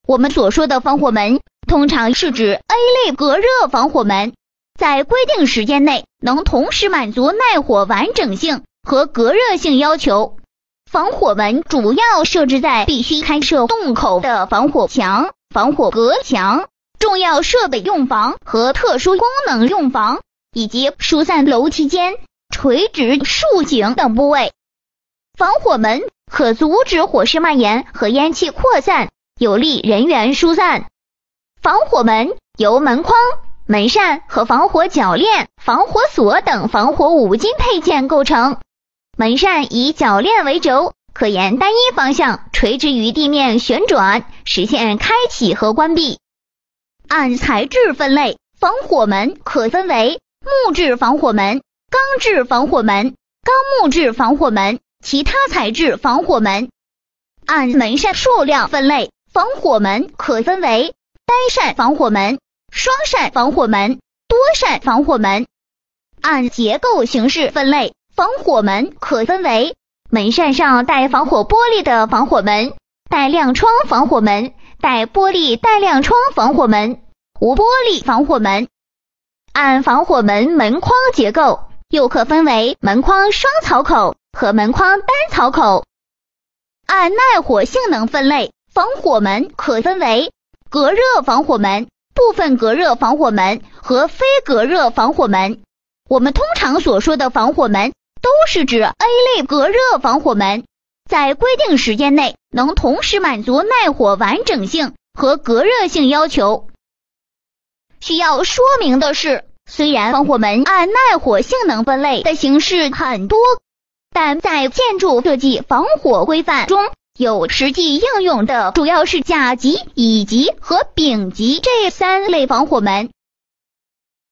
我们所说的防火门，通常是指 A 类隔热防火门，在规定时间内能同时满足耐火完整性和隔热性要求。防火门主要设置在必须开设洞口的防火墙、防火隔墙、重要设备用房和特殊功能用房，以及疏散楼梯间、垂直竖井等部位。防火门可阻止火势蔓延和烟气扩散，有利人员疏散。防火门由门框、门扇和防火铰链、防火锁等防火五金配件构成。门扇以铰链为轴，可沿单一方向垂直于地面旋转，实现开启和关闭。按材质分类，防火门可分为木质防火门、钢制防火门、钢木质防火门、其他材质防火门。按门扇数量分类，防火门可分为单扇防火门、双扇防火门、多扇防火门。按结构形式分类，防火门可分为门扇上带防火玻璃的防火门、带亮窗防火门、带玻璃带亮窗防火门、无玻璃防火门。按防火门门框结构，又可分为门框双槽口和门框单槽口。按耐火性能分类，防火门可分为隔热防火门、部分隔热防火门和非隔热防火门。我们通常所说的防火门都是指 A 类隔热防火门，在规定时间内能同时满足耐火完整性和隔热性要求。需要说明的是，虽然防火门按耐火性能分类的形式很多，但在建筑设计防火规范中有实际应用的主要是甲级、乙级和丙级这3类防火门。